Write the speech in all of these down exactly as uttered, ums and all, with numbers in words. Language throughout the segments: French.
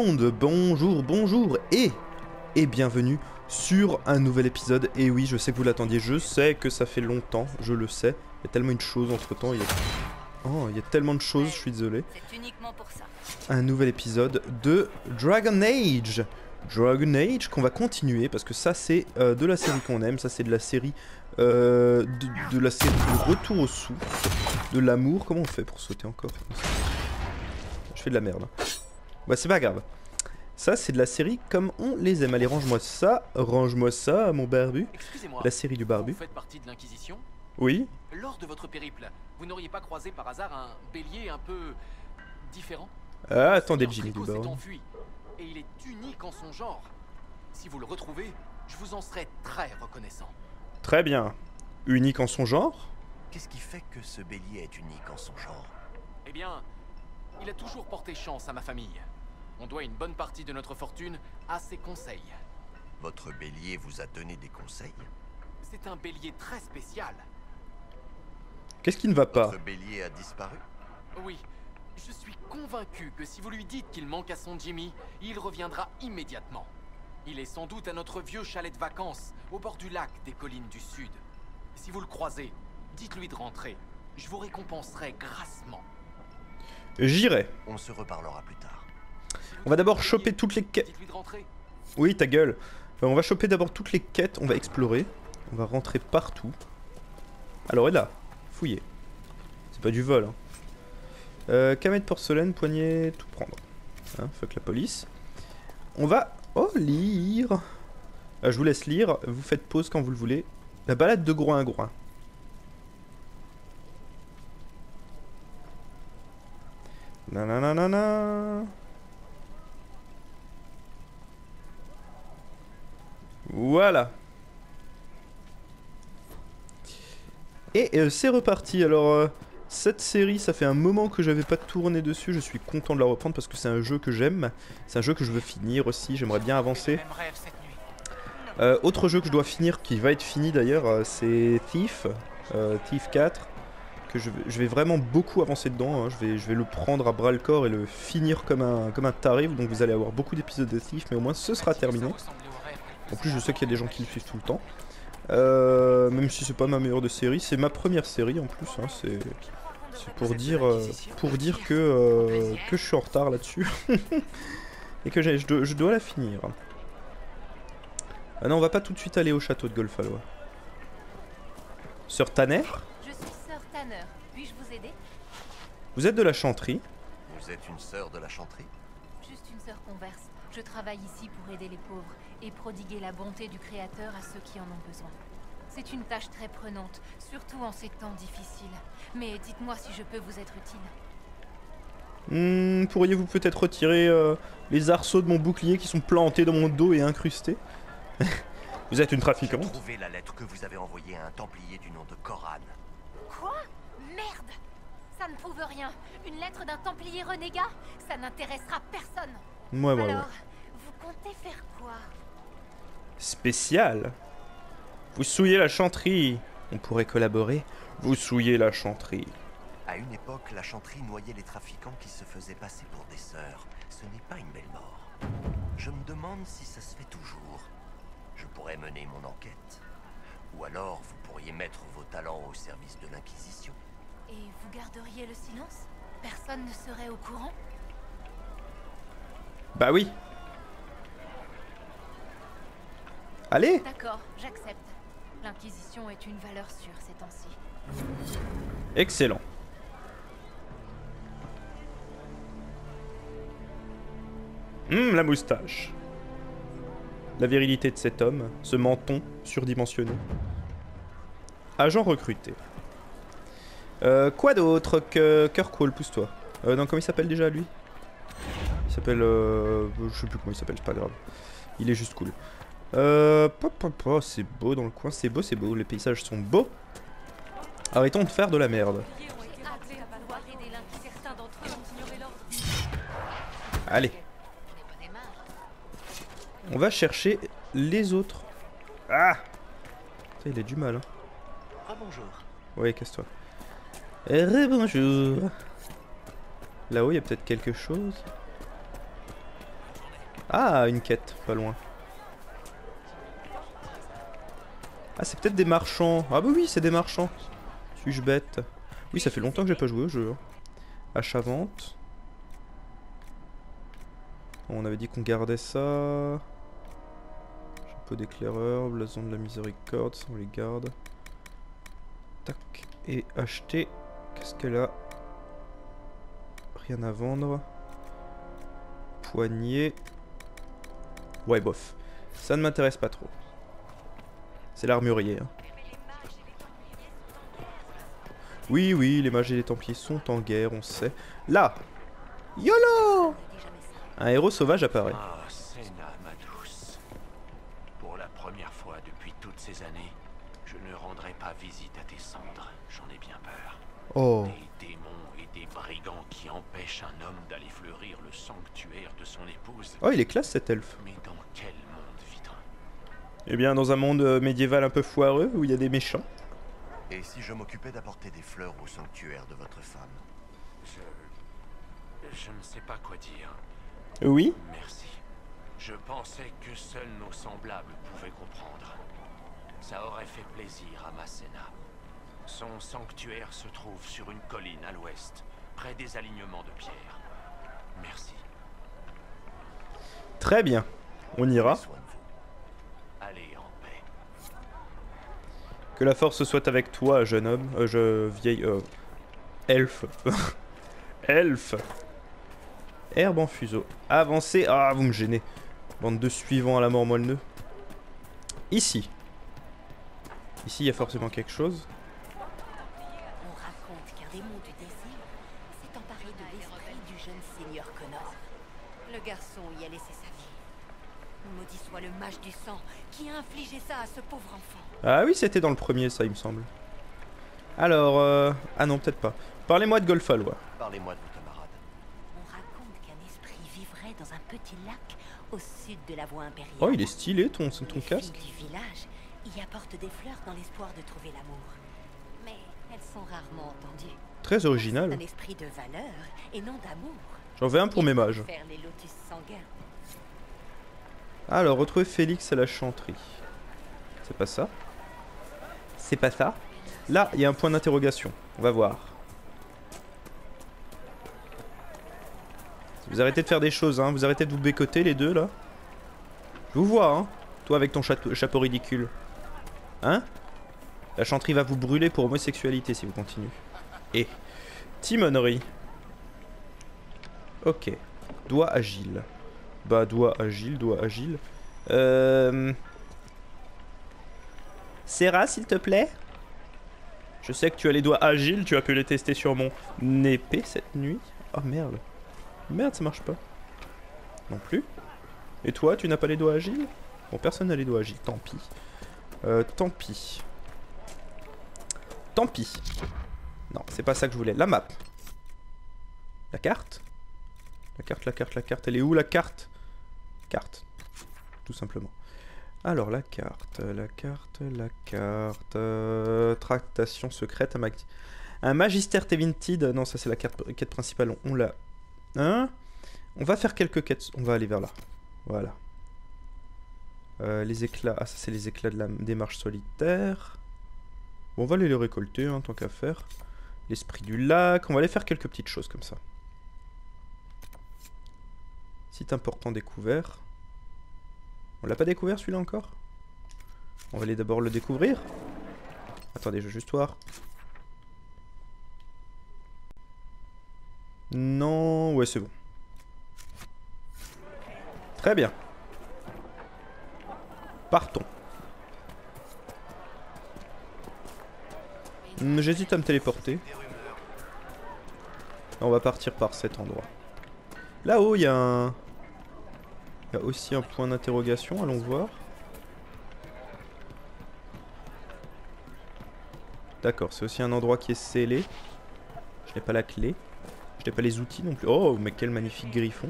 monde, bonjour, bonjour et, et bienvenue sur un nouvel épisode. Et oui, je sais que vous l'attendiez, je sais que ça fait longtemps, je le sais. Il y a tellement de choses entre temps, il y a... Oh, il y a tellement de choses, je suis désolé. C'est uniquement pour ça. Un nouvel épisode de Dragon Age. Dragon Age qu'on va continuer parce que ça c'est euh, de la série qu'on aime, ça c'est de la série euh, de, de la série de Retour au Sou, de l'amour. Comment on fait pour sauter encore? Je fais de la merde. Bah c'est pas grave. Ça c'est de la série comme on les aime. Allez, range-moi ça, range-moi ça, mon barbu. La série du barbu. Vous faites partie de l'Inquisition? Oui. Lors de votre périple, vous n'auriez pas croisé par hasard un bélier un peu différent? Ah, attendez, Jimmy du s'est bord. enfui et il est unique en son genre. Si vous le retrouvez, je vous en serai très reconnaissant. Très bien. Unique en son genre? Qu'est-ce qui fait que ce bélier est unique en son genre? Eh bien, il a toujours porté chance à ma famille. On doit une bonne partie de notre fortune à ses conseils. Votre bélier vous a donné des conseils? C'est un bélier très spécial. Qu'est-ce qui ne va pas? Votre bélier a disparu? Oui, je suis convaincu que si vous lui dites qu'il manque à son Jimmy, il reviendra immédiatement. Il est sans doute à notre vieux chalet de vacances, au bord du lac des collines du sud. Si vous le croisez, dites-lui de rentrer. Je vous récompenserai grassement. J'irai. On se reparlera plus tard. On va d'abord choper toutes les quêtes. Dites-lui de rentrer. Oui, ta gueule. Euh, on va choper d'abord toutes les quêtes, on va explorer. On va rentrer partout. Alors, et là, fouiller. C'est pas du vol, hein. Euh, camée de porcelaine, poignée, tout prendre. Hein, fuck la police. On va... Oh, lire. Euh, je vous laisse lire, vous faites pause quand vous le voulez. La balade de Groin-Groin. Nananana. Voilà. Et euh, c'est reparti. Alors, euh, cette série, ça fait un moment que j'avais pas tourné dessus. Je suis content de la reprendre parce que c'est un jeu que j'aime. C'est un jeu que je veux finir aussi. J'aimerais bien avancer. Euh, autre jeu que je dois finir, qui va être fini d'ailleurs, euh, c'est Thief. Euh, Thief quatre. Que je, je vais vraiment beaucoup avancer dedans. Hein. Je, vais, je vais le prendre à bras le corps et le finir comme un, comme un tarif. Donc vous allez avoir beaucoup d'épisodes de Thief, mais au moins ce sera terminé. En plus, je sais qu'il y a des gens qui le suivent tout le temps. Euh, même si c'est pas ma meilleure de série, c'est ma première série en plus. Hein, c'est pour dire, euh, pour dire que, euh, que je suis en retard là-dessus. Et que je dois, je dois la finir. Ah non, on va pas tout de suite aller au château de Golfalois. Sœur Tanner? Je suis sœur Tanner. Puis-je vous aider? Vous êtes de la Chanterie? Vous êtes une sœur de la Chanterie? Juste une sœur converse. Je travaille ici pour aider les pauvres et prodiguer la bonté du Créateur à ceux qui en ont besoin. C'est une tâche très prenante, surtout en ces temps difficiles. Mais dites-moi si je peux vous être utile. Hmm, pourriez-vous peut-être retirer euh, les arceaux de mon bouclier qui sont plantés dans mon dos et incrustés? Vous êtes une J'ai trafiquante? trouvé la lettre que vous avez envoyée à un templier du nom de Koran. Quoi? Merde! Ça ne prouve rien. Une lettre d'un templier renégat? Ça n'intéressera personne. Ouais, ouais, ouais. Alors, vous comptez faire quoi? Spécial. Vous souillez la Chanterie. On pourrait collaborer. Vous souillez la Chanterie. À une époque, la Chanterie noyait les trafiquants qui se faisaient passer pour des sœurs. Ce n'est pas une belle mort. Je me demande si ça se fait toujours. Je pourrais mener mon enquête. Ou alors, vous pourriez mettre vos talents au service de l'Inquisition. Et vous garderiez le silence? Personne ne serait au courant? Bah oui. Allez. D'accord, j'accepte. L'Inquisition est une valeur sûre ces temps-ci. Excellent. Hum, la moustache. La virilité de cet homme, ce menton surdimensionné. Agent recruté. Euh, quoi d'autre que Kirkwall, pousse-toi. Euh, non, comment il s'appelle déjà lui? Il s'appelle... Euh, je sais plus comment il s'appelle, c'est pas grave. Il est juste cool. Euh, pop, pop, pop, c'est beau dans le coin, c'est beau, c'est beau, les paysages sont beaux. Arrêtons de faire de la merde. Allez. On va chercher les autres. Ah! Ça, il a du mal. Hein. Ah bonjour. Ouais, casse-toi. Rebonjour. Là-haut, il y a peut-être quelque chose. Ah, une quête, pas loin. Ah, c'est peut-être des marchands. Ah bah oui, c'est des marchands. Suis-je bête? Oui, ça fait longtemps que j'ai pas joué au jeu. Achat-vente. On avait dit qu'on gardait ça. Chapeau d'éclaireur, blason de la miséricorde, ça on les garde. Tac. Et acheter. Qu'est-ce qu'elle a? Rien à vendre. Poignée. Ouais, bof. Ça ne m'intéresse pas trop. C'est l'armurier. Hein. Oui, oui, les mages et les templiers sont en guerre, on sait. Là! YOLO! Un héros sauvage apparaît. Ah, Senna, ma douce. Pour la première fois depuis toutes ces années, je ne rendrai pas visite à tes cendres. J'en ai bien peur. Oh. Des démons et des brigands qui empêchent un homme d'aller fleurir le sanctuaire de son épouse. Oh, il est classe cet elfe. Mais dans quel monde vit-on? Eh bien, dans un monde euh, médiéval un peu foireux où il y a des méchants. Et si je m'occupais d'apporter des fleurs au sanctuaire de votre femme? Je... Je ne sais pas quoi dire. Oui. Merci. Je pensais que seuls nos semblables pouvaient comprendre. Ça aurait fait plaisir à Masséna. Son sanctuaire se trouve sur une colline à l'ouest, près des alignements de pierre. Merci. Très bien. On ira. Soin de vous. Allez en paix. Que la force soit avec toi, jeune homme. Euh, je... vieille... Euh... Elfe. Elfe. Herbe en fuseau. Avancez. Ah, vous me gênez. Bande de suivants à la mort moelle-neu. Ici. Ici, il y a forcément quelque chose. On raconte qu'un démon du désir s'est emparé de l'esprit du jeune seigneur Connor. Le garçon y a laissé sa vie. Maudit soit le mage du sang qui a infligé ça à ce pauvre enfant. Ah oui, c'était dans le premier, ça, il me semble. Alors, euh... ah non, peut-être pas. Parlez-moi de Golfalois. Parlez-moi de vos camarades. On raconte qu'un esprit vivrait dans un petit lac au sud de la voie impériale. Oh, il est stylé, ton, ton Les casque. filles du village y apportent des fleurs dans l'espoir de trouver l'amour. Mais elles sont rarement entendues. Très C'est original. un esprit de valeur et non d'amour. J'en veux un pour mes mages. Faire les lotus sanguins. Alors, retrouver Félix à la chanterie. C'est pas ça. C'est pas ça. Là, il y a un point d'interrogation. On va voir. Vous arrêtez de faire des choses, hein. Vous arrêtez de vous bécoter, les deux, là. Je vous vois, hein. Toi, avec ton chapeau, chapeau ridicule. Hein? La chanterie va vous brûler pour homosexualité si vous continuez. Et timonerie. Ok. Doigt agile. Bah, doigt agile, doigt agile. Euh... Serra, s'il te plaît. Je sais que tu as les doigts agiles, tu as pu les tester sur mon épée cette nuit. Oh merde. Merde, ça marche pas. Non plus. Et toi, tu n'as pas les doigts agiles? Bon, personne n'a les doigts agiles, tant pis. Euh, tant pis. Tant pis. Non, c'est pas ça que je voulais. La map. La carte? La carte, la carte, la carte. Elle est où la carte? Carte. Tout simplement. Alors, la carte, la carte, la carte. Euh, tractation secrète. Un, mag un magistère Tevinted. Non, ça c'est la carte, quête principale. On, on l'a. Hein? On va faire quelques quêtes. On va aller vers là. Voilà. Euh, les éclats. Ah, ça c'est les éclats de la démarche solitaire. Bon, on va aller les récolter, hein, tant qu'à faire. L'esprit du lac. On va aller faire quelques petites choses comme ça. Site important découvert. On l'a pas découvert celui-là encore? On va aller d'abord le découvrir. Attendez, je vais juste voir. Non, ouais c'est bon. Très bien. Partons. Hmm, J'hésite à me téléporter. On va partir par cet endroit. Là-haut, il y a un... Il y a aussi un point d'interrogation, allons voir. D'accord, c'est aussi un endroit qui est scellé. Je n'ai pas la clé. Je n'ai pas les outils non plus. Oh, mais quel magnifique griffon.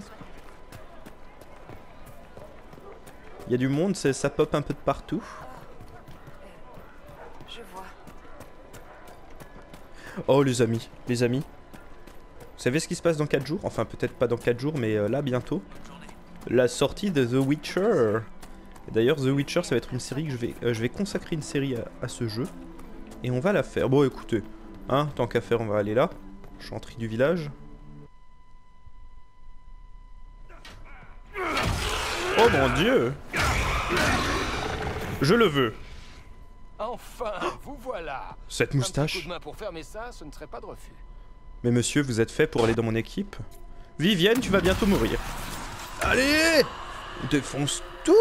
Il y a du monde, ça pop un peu de partout. Je vois. Oh les amis, les amis. Vous savez ce qui se passe dans quatre jours? Enfin peut-être pas dans quatre jours, mais euh, là bientôt. la sortie de The Witcher. D'ailleurs, The Witcher, ça va être une série que je vais, euh, je vais consacrer une série à, à ce jeu. Et on va la faire. Bon, écoutez, hein, tant qu'à faire, on va aller là. Chanterie du village. Oh mon Dieu! Je le veux. Enfin, vous voilà. Cette moustache. Un petit coup de main pour fermer ça, ce ne serait pas de refus. Mais monsieur, vous êtes fait pour aller dans mon équipe? Vivienne, tu vas bientôt mourir. Allez! Défonce tout!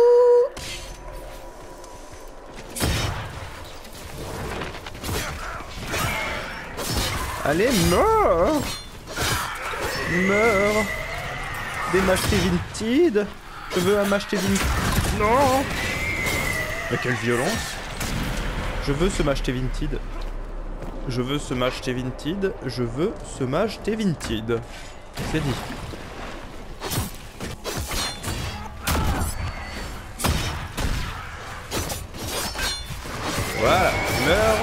Allez, meurs! Meurs! Des mâches Vinted. Je veux un mâche Vinted. Non! Mais quelle violence! Je veux ce mâche Vinted. Je veux ce mâche Vinted. Je veux ce mâche Vinted. C'est dit. Voilà, meurs.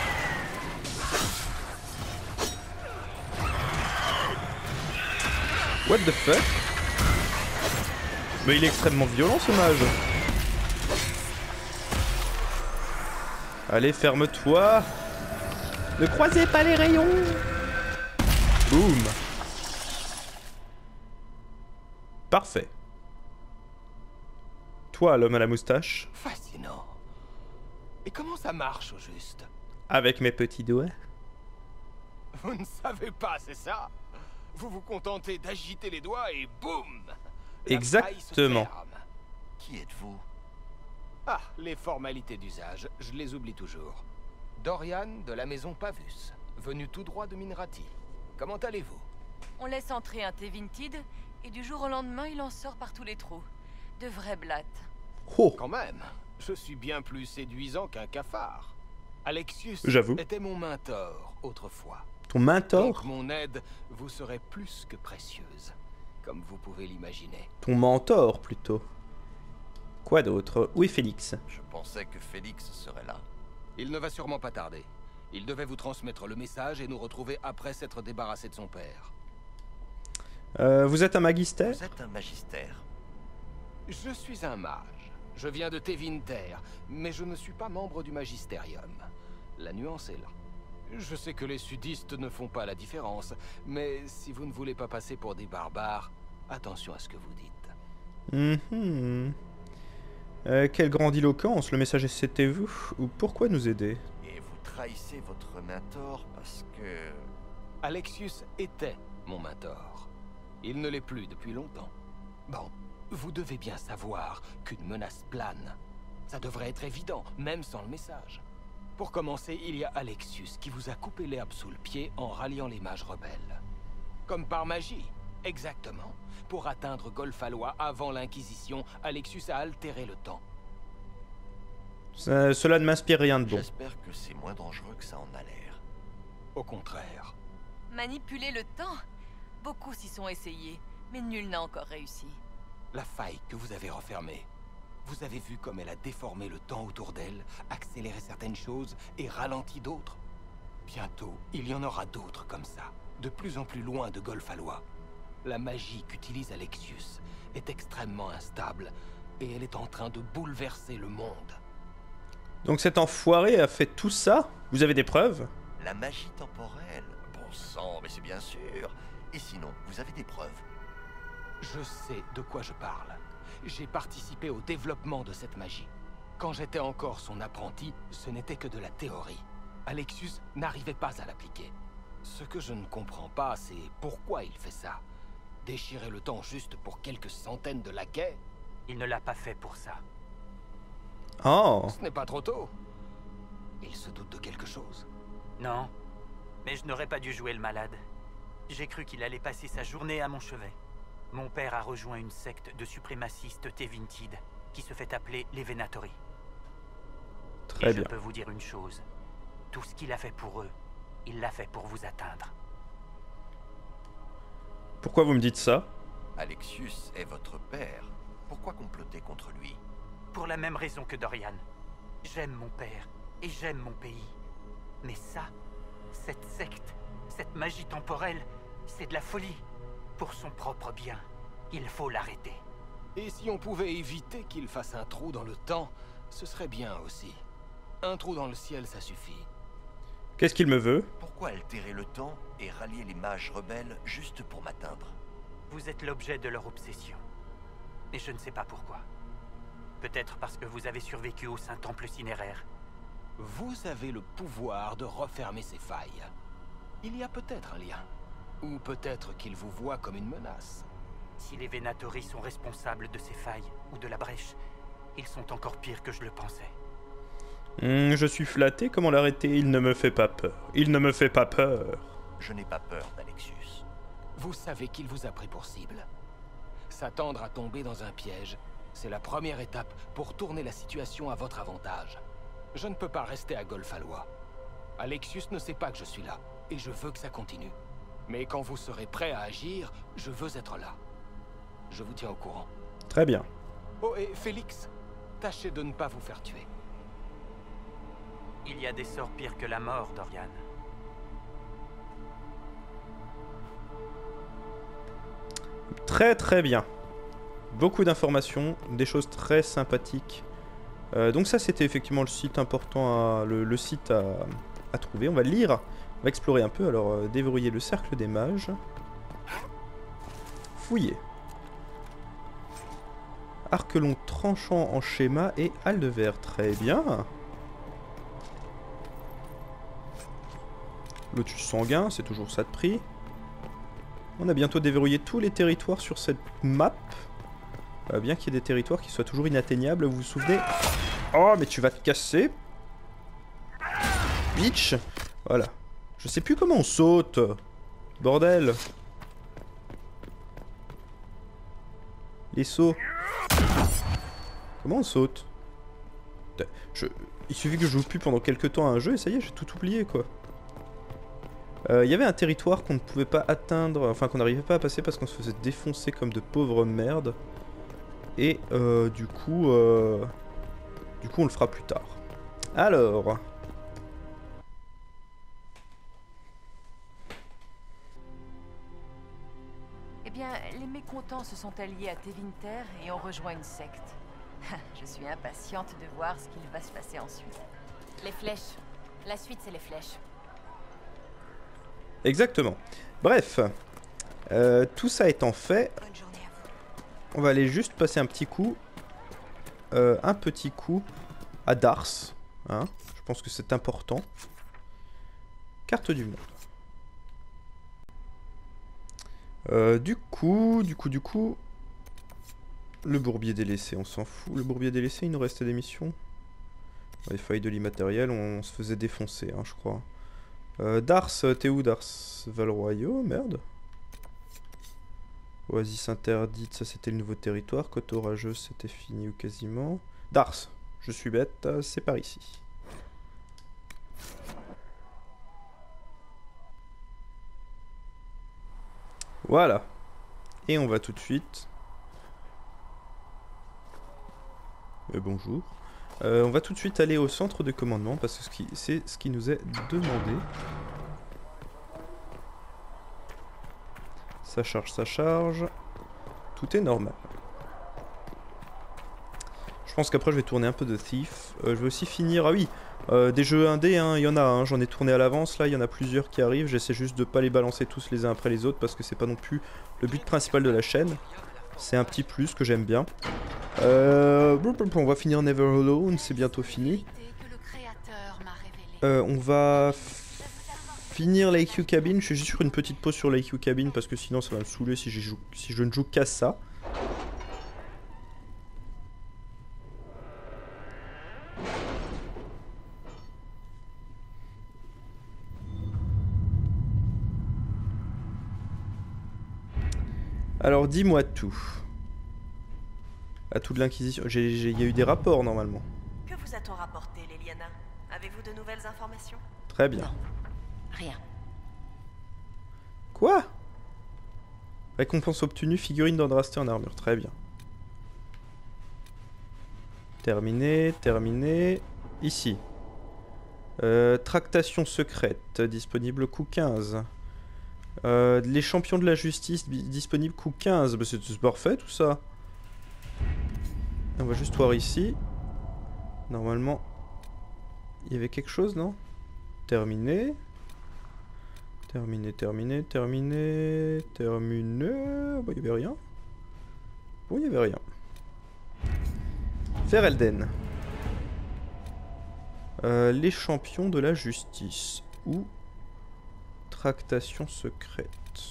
What the fuck? Mais il est extrêmement violent ce mage. Allez, ferme-toi. Ne croisez pas les rayons. Boum. Parfait. Toi, l'homme à la moustache. Fascinant. Et comment ça marche au juste? Avec mes petits doigts. Vous ne savez pas, c'est ça? Vous vous contentez d'agiter les doigts et boum! Exactement. Qui êtes-vous? Ah, les formalités d'usage, je les oublie toujours. Dorian de la maison Pavus, venu tout droit de Minrati. Comment allez-vous? On laisse entrer un Tevinted, et du jour au lendemain, il en sort par tous les trous. De vraies blattes. Oh. Quand même, je suis bien plus séduisant qu'un cafard. Alexius J'avoue. était mon mentor autrefois. Ton mentor? Donc mon aide vous serait plus que précieuse, comme vous pouvez l'imaginer. Ton mentor, plutôt. Quoi d'autre? Où est Félix? Je pensais que Félix serait là. Il ne va sûrement pas tarder. Il devait vous transmettre le message et nous retrouver après s'être débarrassé de son père. Euh, vous êtes un magister? Vous êtes un magistère. Je suis un mage. Je viens de Tevinter, mais je ne suis pas membre du magistérium. La nuance est là. Je sais que les sudistes ne font pas la différence, mais si vous ne voulez pas passer pour des barbares, attention à ce que vous dites. Mmh. Euh, quelle grandiloquence, le message c'était vous? Ou pourquoi nous aider? Et vous trahissez votre mentor parce que... Alexius était mon mentor. Il ne l'est plus depuis longtemps. Bon, vous devez bien savoir qu'une menace plane. Ça devrait être évident, même sans le message. Pour commencer, il y a Alexius qui vous a coupé l'herbe sous le pied en ralliant les mages rebelles. Comme par magie, exactement. Pour atteindre Golfalois avant l'Inquisition, Alexius a altéré le temps. Ça, cela ne m'inspire rien de bon. J'espère que c'est moins dangereux que ça en a l'air. Au contraire. Manipuler le temps? Beaucoup s'y sont essayés, mais nul n'a encore réussi. La faille que vous avez refermée. Vous avez vu comme elle a déformé le temps autour d'elle, accéléré certaines choses et ralenti d'autres? Bientôt, il y en aura d'autres comme ça, de plus en plus loin de Golfalois. La magie qu'utilise Alexius est extrêmement instable et elle est en train de bouleverser le monde. Donc cet enfoiré a fait tout ça? Vous avez des preuves? La magie temporelle? Bon sang, mais c'est bien sûr. Et sinon, vous avez des preuves? Je sais de quoi je parle. J'ai participé au développement de cette magie. Quand j'étais encore son apprenti, ce n'était que de la théorie. Alexius n'arrivait pas à l'appliquer. Ce que je ne comprends pas, c'est pourquoi il fait ça. Déchirer le temps juste pour quelques centaines de laquais? Il ne l'a pas fait pour ça. Oh. Ce n'est pas trop tôt. Il se doute de quelque chose. Non, mais je n'aurais pas dû jouer le malade. J'ai cru qu'il allait passer sa journée à mon chevet. Mon père a rejoint une secte de suprémacistes Tevinted qui se fait appeler les Venatori. Très Et bien. je peux vous dire une chose. Tout ce qu'il a fait pour eux, il l'a fait pour vous atteindre. Pourquoi vous me dites ça? Alexius est votre père. Pourquoi comploter contre lui? Pour la même raison que Dorian. J'aime mon père et j'aime mon pays. Mais ça, cette secte, cette magie temporelle, c'est de la folie. Pour son propre bien, il faut l'arrêter. Et si on pouvait éviter qu'il fasse un trou dans le temps, ce serait bien aussi. Un trou dans le ciel, ça suffit. Qu'est-ce qu'il me veut? Pourquoi altérer le temps et rallier les mages rebelles juste pour m'atteindre? Vous êtes l'objet de leur obsession. Et je ne sais pas pourquoi. Peut-être parce que vous avez survécu au Saint-Temple cinéraire. Vous avez le pouvoir de refermer ces failles. Il y a peut-être un lien. Ou peut-être qu'ils vous voient comme une menace. Si les Venatori sont responsables de ces failles, ou de la brèche, ils sont encore pires que je le pensais. Mmh, je suis flatté, comment l'arrêter? Il ne me fait pas peur. Il ne me fait pas peur. Je n'ai pas peur d'Alexius. Vous savez qu'il vous a pris pour cible. S'attendre à tomber dans un piège, c'est la première étape pour tourner la situation à votre avantage. Je ne peux pas rester à Golfalois. Alexius ne sait pas que je suis là, et je veux que ça continue. Mais quand vous serez prêt à agir, je veux être là. Je vous tiens au courant. Très bien. Oh, et Félix, tâchez de ne pas vous faire tuer. Il y a des sorts pires que la mort, Dorian. Très très bien. Beaucoup d'informations, des choses très sympathiques. Euh, donc ça c'était effectivement le site important, à, le, le site à, à trouver. On va lire, on va explorer un peu. Alors euh, déverrouiller le cercle des mages. Fouiller. Arc long tranchant en schéma et halle de verre. Très bien. Lotus sanguin, c'est toujours ça de prix. On a bientôt déverrouillé tous les territoires sur cette map. Euh, bien qu'il y ait des territoires qui soient toujours inatteignables, vous vous souvenez? Oh, mais tu vas te casser. Bitch. Voilà. Je sais plus comment on saute. Bordel. Les sauts. Comment on saute? je... Il suffit que je joue plus pendant quelques temps à un jeu et ça y est, j'ai tout oublié quoi. Il euh, y avait un territoire qu'on ne pouvait pas atteindre, enfin qu'on n'arrivait pas à passer parce qu'on se faisait défoncer comme de pauvres merdes. Et euh, du coup, euh, du coup on le fera plus tard. Alors... Eh bien, les mécontents se sont alliés à Tevinter et ont rejoint une secte. Je suis impatiente de voir ce qu'il va se passer ensuite. Les flèches. La suite, c'est les flèches. Exactement. Bref, euh, tout ça étant fait, on va aller juste passer un petit coup, euh, un petit coup à Dars. Hein, je pense que c'est important. Carte du monde. Euh, du coup, du coup, du coup, le bourbier délaissé, on s'en fout. Le bourbier délaissé, il nous restait des missions. Les feuilles de l'immatériel, on, on se faisait défoncer, hein, je crois. Euh, Dars, t'es où Dars? Valroyaux, merde. Oasis interdite, ça c'était le nouveau territoire. Côte orageuse, c'était fini ou quasiment. Dars, je suis bête, c'est par ici. Voilà. Et on va tout de suite... Euh, bonjour. Euh, on va tout de suite aller au centre de commandement parce que c'est ce qui nous est demandé. Ça charge, ça charge. Tout est normal. Je pense qu'après je vais tourner un peu de Thief. Euh, je vais aussi finir... Ah oui, euh, des jeux indés, hein, il y en a. Hein, j'en ai tourné à l'avance, là, il y en a plusieurs qui arrivent. J'essaie juste de pas les balancer tous les uns après les autres parce que c'est pas non plus le but principal de la chaîne. C'est un petit plus que j'aime bien. Euh, on va finir Never Alone, c'est bientôt fini. Euh, on va finir l'A Q Cabin. Je suis juste sur une petite pause sur l'A Q Cabin parce que sinon ça va me saouler si, joue, si je ne joue qu'à ça. Alors dis-moi tout. À toute l'Inquisition. Il y a eu des rapports normalement. Que vous a-t-on rapporté, Leliana? Avez-vous de nouvelles informations? Très bien. Non. Rien. Quoi? Récompense obtenue, figurine d'Andraste en armure. Très bien. Terminé, terminé. Ici. Euh, tractation secrète, disponible coup quinze. Euh, les champions de la justice, disponible coup quinze. Bah, c'est parfait tout ça. On va juste voir ici. Normalement, il y avait quelque chose, non? Terminé. Terminé, terminé, terminé, terminé. Bon, il n'y avait rien. Bon, il n'y avait rien. Ferelden. Euh, les champions de la justice. Ou tractation secrète.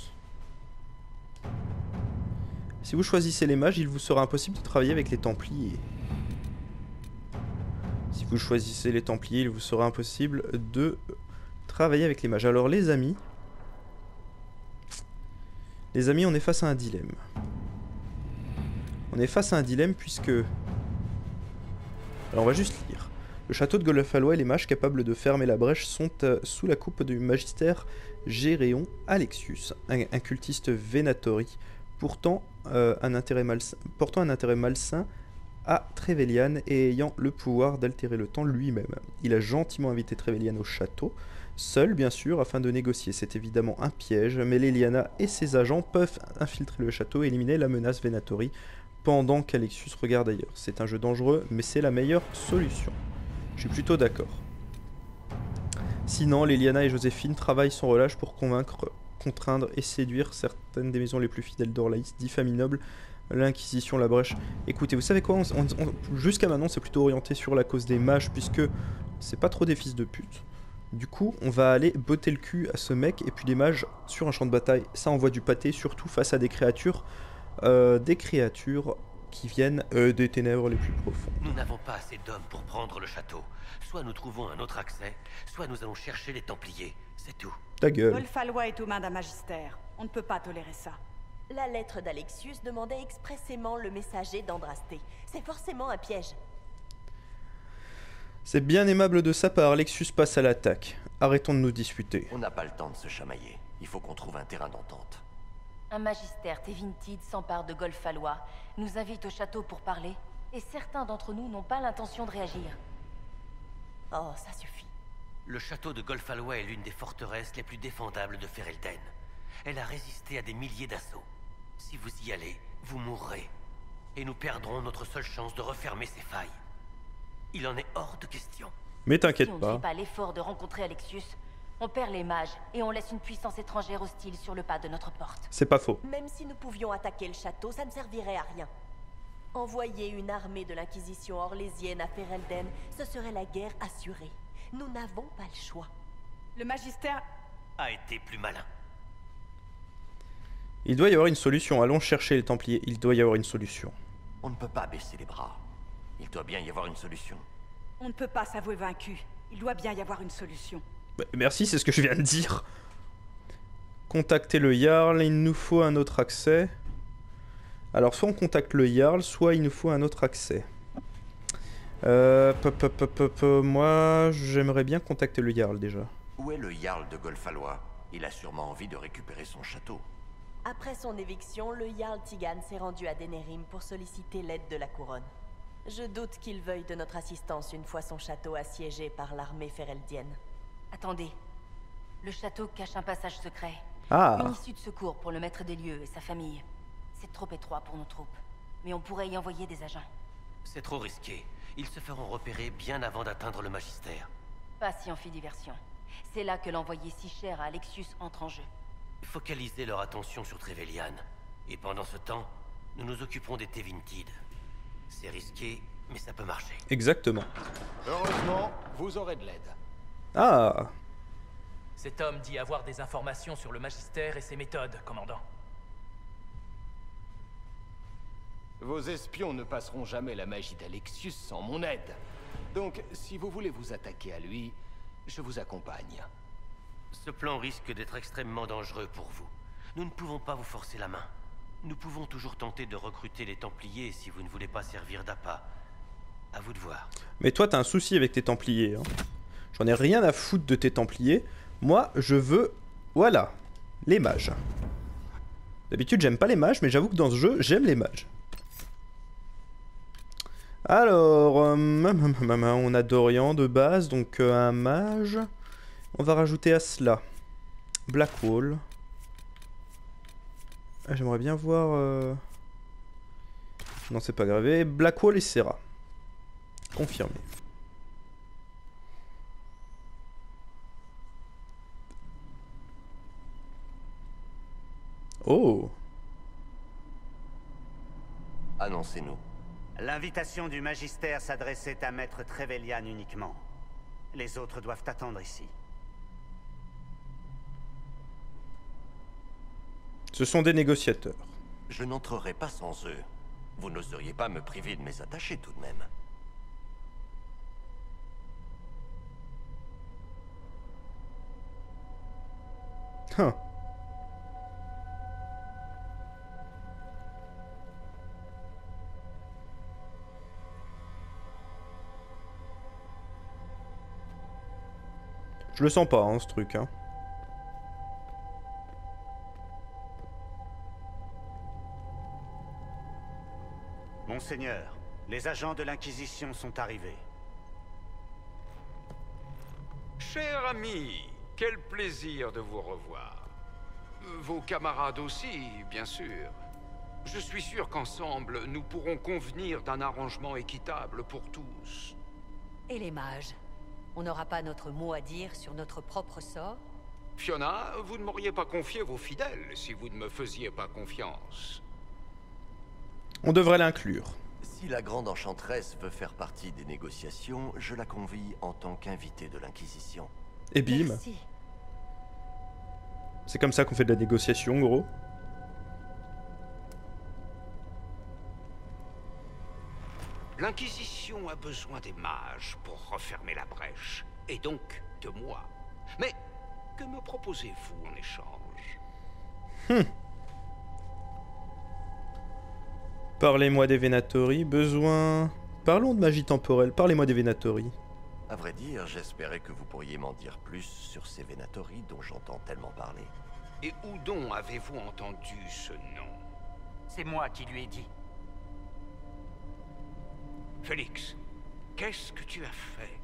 Si vous choisissez les mages, il vous sera impossible de travailler avec les Templiers. Si vous choisissez les Templiers, il vous sera impossible de travailler avec les mages. Alors les amis... Les amis, on est face à un dilemme. On est face à un dilemme puisque... Alors on va juste lire. Le château de Golfalois et les mages capables de fermer la brèche sont euh, sous la coupe du magistère Géréon Alexius, un, un cultiste Venatori, pourtant, euh, un intérêt malsain, portant un intérêt malsain à Trevelyan et ayant le pouvoir d'altérer le temps lui-même. Il a gentiment invité Trevelyan au château, seul bien sûr, afin de négocier. C'est évidemment un piège, mais Leliana et ses agents peuvent infiltrer le château et éliminer la menace Venatori pendant qu'Alexius regarde ailleurs. C'est un jeu dangereux, mais c'est la meilleure solution. Je suis plutôt d'accord. Sinon, Leliana et Joséphine travaillent sans relâche pour convaincre, contraindre et séduire certaines des maisons les plus fidèles d'Orlaïs, dix familles nobles, l'Inquisition, la Brèche. Écoutez, vous savez quoi, on, on, on, jusqu'à maintenant, c'est plutôt orienté sur la cause des mages, puisque c'est pas trop des fils de pute. Du coup, on va aller botter le cul à ce mec, et puis les mages sur un champ de bataille, ça envoie du pâté, surtout face à des créatures, euh, des créatures qui viennent euh, des ténèbres les plus profondes. Nous n'avons pas assez d'hommes pour prendre le château. Soit nous trouvons un autre accès, soit nous allons chercher les Templiers. C'est tout. Ta gueule. Golfalois est aux mains d'un magistère. On ne peut pas tolérer ça. La lettre d'Alexius demandait expressément le messager d'Andrasté. C'est forcément un piège. C'est bien aimable de sa part. Alexius passe à l'attaque. Arrêtons de nous disputer. On n'a pas le temps de se chamailler. Il faut qu'on trouve un terrain d'entente. Un magistère Tevintid s'empare de Golfalois, nous invite au château pour parler, et certains d'entre nous n'ont pas l'intention de réagir. Oh, ça suffit. Le château de Golfalois est l'une des forteresses les plus défendables de Ferelden. Elle a résisté à des milliers d'assauts. Si vous y allez, vous mourrez. Et nous perdrons notre seule chance de refermer ces failles. Il en est hors de question. Mais t'inquiète pas. Si on pas. ne fait pas l'effort de rencontrer Alexius, on perd les mages et on laisse une puissance étrangère hostile sur le pas de notre porte. C'est pas faux. Même si nous pouvions attaquer le château, ça ne servirait à rien. Envoyer une armée de l'Inquisition orlésienne à Ferelden, ce serait la guerre assurée. Nous n'avons pas le choix. Le magistère a été plus malin. Il doit y avoir une solution. Allons chercher les Templiers. Il doit y avoir une solution. On ne peut pas baisser les bras. Il doit bien y avoir une solution. On ne peut pas s'avouer vaincu. Il doit bien y avoir une solution. Bah, merci, c'est ce que je viens de dire. Contacter le Jarl, il nous faut un autre accès. Alors soit on contacte le Jarl, soit il nous faut un autre accès. Euh, pop, pop, pop, pop, moi j'aimerais bien contacter le Jarl déjà. Où est le Jarl de Golfalois? Il a sûrement envie de récupérer son château. Après son éviction, le Jarl Tigan s'est rendu à Denerim pour solliciter l'aide de la couronne. Je doute qu'il veuille de notre assistance une fois son château assiégé par l'armée fereldienne. Attendez, le château cache un passage secret. Ah. Une issue de secours pour le maître des lieux et sa famille. C'est trop étroit pour nos troupes, mais on pourrait y envoyer des agents. C'est trop risqué. Ils se feront repérer bien avant d'atteindre le magistère. Pas si on fit diversion. C'est là que l'envoyé si cher à Alexius entre en jeu. Focaliser leur attention sur Trevelyan. Et pendant ce temps, nous nous occuperons des Tevintid. C'est risqué, mais ça peut marcher. Exactement. Heureusement, vous aurez de l'aide. Ah. Cet homme dit avoir des informations sur le magistère et ses méthodes, commandant. Vos espions ne passeront jamais la magie d'Alexius sans mon aide. Donc, si vous voulez vous attaquer à lui, je vous accompagne. Ce plan risque d'être extrêmement dangereux pour vous. Nous ne pouvons pas vous forcer la main. Nous pouvons toujours tenter de recruter les Templiers si vous ne voulez pas servir d'appât. À vous de voir. Mais toi, t'as un souci avec tes Templiers. Hein. J'en ai rien à foutre de tes Templiers. Moi, je veux... Voilà. Les mages. D'habitude, j'aime pas les mages, mais j'avoue que dans ce jeu, j'aime les mages. Alors, euh, on a Dorian de base, donc euh, un mage. On va rajouter à cela Blackwall. Ah, j'aimerais bien voir... Euh... Non, c'est pas gravé. Blackwall et Serra. Confirmé. Oh. Annoncez-nous. L'invitation du Magistère s'adressait à Maître Trevelyan uniquement. Les autres doivent attendre ici. Ce sont des négociateurs. Je n'entrerai pas sans eux. Vous n'oseriez pas me priver de mes attachés tout de même. Huh. Je le sens pas, hein, ce truc, hein. Monseigneur, les agents de l'Inquisition sont arrivés. Cher ami, quel plaisir de vous revoir. Vos camarades aussi, bien sûr. Je suis sûr qu'ensemble, nous pourrons convenir d'un arrangement équitable pour tous. Et les mages? On n'aura pas notre mot à dire sur notre propre sort? Fiona, vous ne m'auriez pas confié vos fidèles si vous ne me faisiez pas confiance. On devrait l'inclure. Si la Grande Enchanteresse veut faire partie des négociations, je la convie en tant qu'invitée de l'Inquisition. Et bim. Merci. C'est comme ça qu'on fait de la négociation, gros. L'Inquisition a besoin des mages pour refermer la brèche, et donc de moi. Mais que me proposez-vous en échange? Hum. Parlez-moi des Venatori. Besoin... Parlons de magie temporelle. Parlez-moi des Venatori. À vrai dire, j'espérais que vous pourriez m'en dire plus sur ces Venatori dont j'entends tellement parler. Et où donc avez-vous entendu ce nom? C'est moi qui lui ai dit. Félix, qu'est-ce que tu as fait?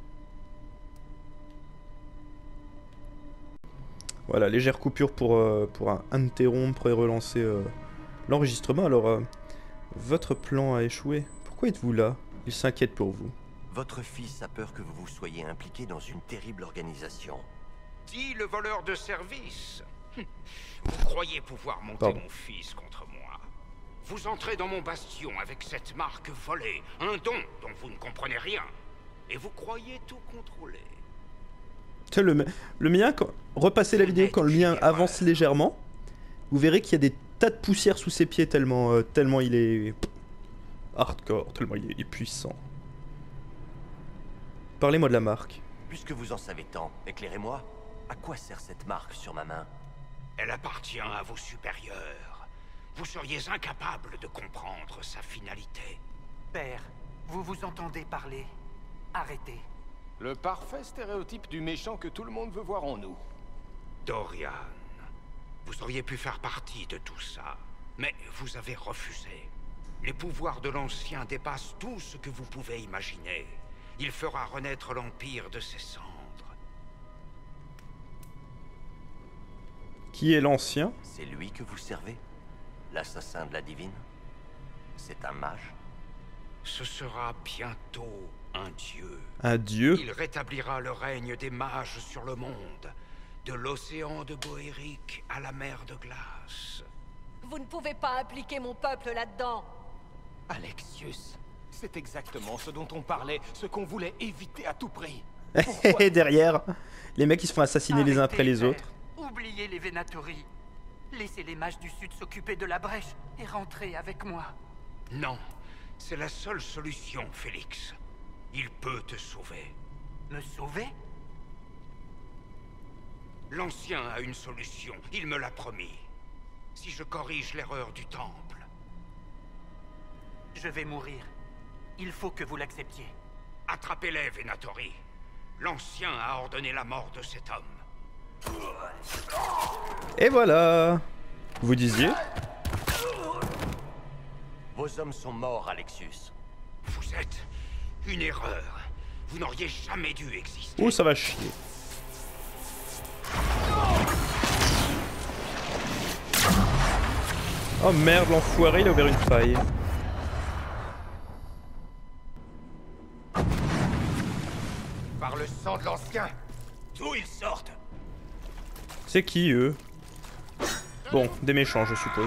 Voilà, légère coupure pour, euh, pour un interrompre et relancer euh, l'enregistrement. Alors, euh, votre plan a échoué. Pourquoi êtes-vous là? Il s'inquiète pour vous. Votre fils a peur que vous vous soyez impliqué dans une terrible organisation. Dis le voleur de service. Vous croyez pouvoir monter Pardon. mon fils contre moi? Vous entrez dans mon bastion avec cette marque volée, un don dont vous ne comprenez rien. Et vous croyez tout contrôler. Le, le mien, quand, repassez la vidéo quand le mien avance légèrement, vous verrez qu'il y a des tas de poussière sous ses pieds tellement, euh, tellement il est hardcore, tellement il est, il est puissant. Parlez-moi de la marque. Puisque vous en savez tant, éclairez-moi. À quoi sert cette marque sur ma main? Elle appartient à vos supérieurs. Vous seriez incapable de comprendre sa finalité. Père, vous vous entendez parler? Arrêtez. Le parfait stéréotype du méchant que tout le monde veut voir en nous. Dorian, vous auriez pu faire partie de tout ça, mais vous avez refusé. Les pouvoirs de l'Ancien dépassent tout ce que vous pouvez imaginer. Il fera renaître l'Empire de ses cendres. Qui est l'ancien? C'est lui que vous servez? L'assassin de la divine? C'est un mage? Ce sera bientôt un dieu. Un dieu? Il rétablira le règne des mages sur le monde, de l'océan de Boéric à la mer de glace. Vous ne pouvez pas impliquer mon peuple là-dedans. Alexius, c'est exactement ce dont on parlait, ce qu'on voulait éviter à tout prix. Et derrière, les mecs ils se font assassiner les uns après les Père. autres. Oubliez les Venatori. Laissez les mages du Sud s'occuper de la brèche et rentrez avec moi. Non, c'est la seule solution, Félix. Il peut te sauver. Me sauver? L'Ancien a une solution, il me l'a promis. Si je corrige l'erreur du Temple. Je vais mourir. Il faut que vous l'acceptiez. Attrapez-les, Venatori. L'Ancien a ordonné la mort de cet homme. Et voilà. Vous disiez? Vos hommes sont morts, Alexius. Vous êtes une erreur. Vous n'auriez jamais dû exister. Oh, ça va chier. Oh merde, l'enfoiré, il a ouvert une faille. par le sang de l'ancien. D'où ils sortent? C'est qui, eux? Bon, des méchants, je suppose.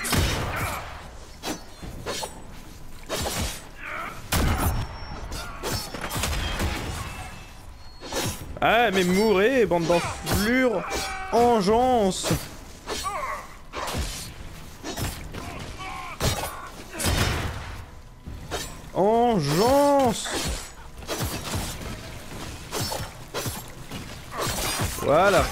Ah, mais mourrez, bande d'enflures! Engeance! Engeance! Voilà.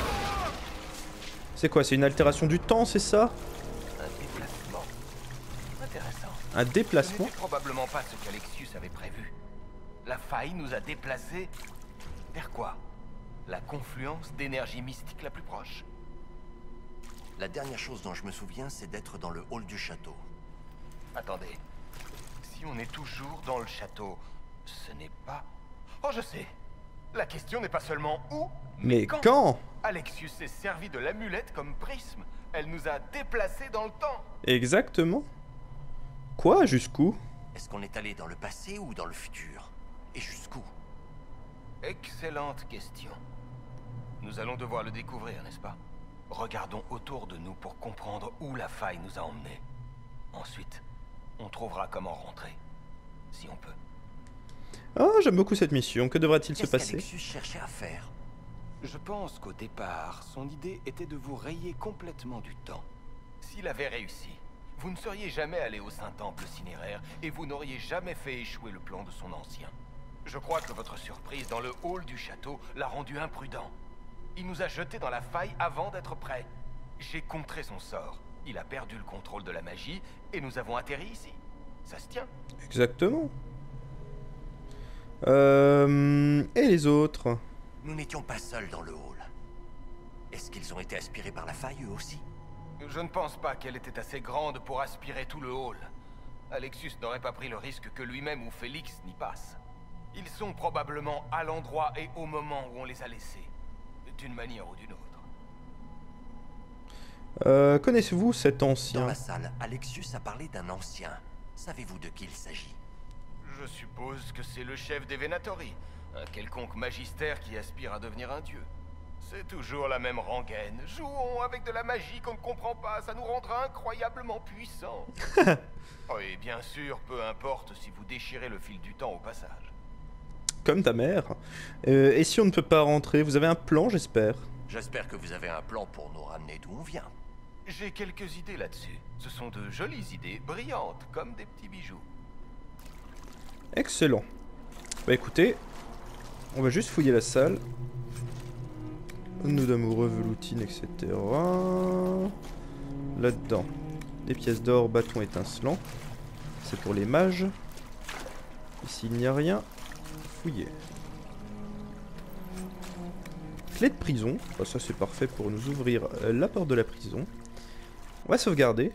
C'est quoi? C'est une altération du temps, c'est ça? Un déplacement. Intéressant. Un déplacement? Ce n'était probablement pas ce qu'Alexius avait prévu. La faille nous a déplacés... vers quoi? La confluence d'énergie mystique la plus proche? La dernière chose dont je me souviens, c'est d'être dans le hall du château. Attendez. Si on est toujours dans le château, ce n'est pas... Oh, je sais. La question n'est pas seulement où, mais, mais quand. quand Alexius s'est servi de l'amulette comme prisme. Elle nous a déplacés dans le temps. Exactement. Quoi? Jusqu'où? Est-ce qu'on est allé dans le passé ou dans le futur? Et jusqu'où? Excellente question. Nous allons devoir le découvrir, n'est-ce pas? Regardons autour de nous pour comprendre où la faille nous a emmenés. Ensuite, on trouvera comment rentrer. Si on peut. Oh, j'aime beaucoup cette mission. Que devra-t-il se passer? Qu'est-ce qu'Alexius cherchait à faire? Je pense qu'au départ, son idée était de vous rayer complètement du temps. S'il avait réussi, vous ne seriez jamais allé au Saint-Temple cinéraire et vous n'auriez jamais fait échouer le plan de son ancien. Je crois que votre surprise dans le hall du château l'a rendu imprudent. Il nous a jetés dans la faille avant d'être prêts. J'ai contré son sort. Il a perdu le contrôle de la magie et nous avons atterri ici. Ça se tient. Exactement. Euh... Et les autres? Nous n'étions pas seuls dans le hall. Est-ce qu'ils ont été aspirés par la faille eux aussi? Je ne pense pas qu'elle était assez grande pour aspirer tout le hall. Alexius n'aurait pas pris le risque que lui-même ou Félix n'y passent. Ils sont probablement à l'endroit et au moment où on les a laissés. D'une manière ou d'une autre. Euh, connaissez-vous cet ancien? Dans la salle, Alexius a parlé d'un ancien. Savez-vous de qui il s'agit? Je suppose que c'est le chef des Venatori. Un quelconque magistère qui aspire à devenir un dieu. C'est toujours la même rengaine. Jouons avec de la magie qu'on ne comprend pas, ça nous rendra incroyablement puissants. Oh, et bien sûr, peu importe si vous déchirez le fil du temps au passage. Comme ta mère. Euh, et si on ne peut pas rentrer, vous avez un plan, j'espère? J'espère que vous avez un plan pour nous ramener d'où on vient. J'ai quelques idées là-dessus. Ce sont de jolies idées, brillantes, comme des petits bijoux. Excellent. Bah écoutez, on va juste fouiller la salle. Nous d'amoureux, veloutine, et cetera. Là-dedans, des pièces d'or, bâton étincelant. C'est pour les mages. Ici, il n'y a rien. Fouiller. Clé de prison. Bah, ça, c'est parfait pour nous ouvrir euh, la porte de la prison. On va sauvegarder.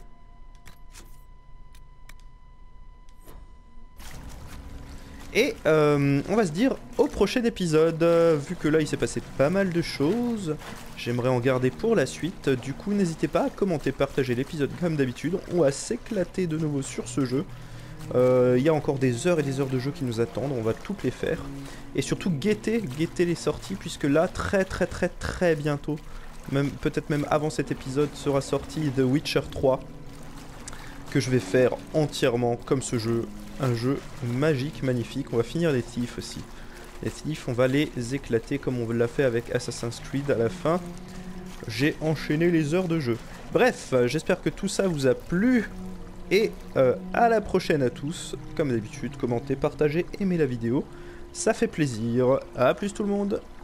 Et euh, on va se dire au prochain épisode. Vu que là il s'est passé pas mal de choses, j'aimerais en garder pour la suite. Du coup n'hésitez pas à commenter, partager l'épisode comme d'habitude. On va s'éclater de nouveau sur ce jeu. Il euh, y a encore des heures et des heures de jeu qui nous attendent, on va toutes les faire. Et surtout guetter, guetter les sorties, puisque là très très très très bientôt, même peut-être même avant cet épisode, sera sorti The Witcher trois. Que je vais faire entièrement comme ce jeu. Un jeu magique, magnifique. On va finir les Thiefs aussi. Les Thiefs, on va les éclater comme on l'a fait avec Assassin's Creed à la fin. J'ai enchaîné les heures de jeu. Bref, j'espère que tout ça vous a plu. Et euh, à la prochaine à tous. Comme d'habitude, commentez, partagez, aimez la vidéo. Ça fait plaisir. A plus tout le monde.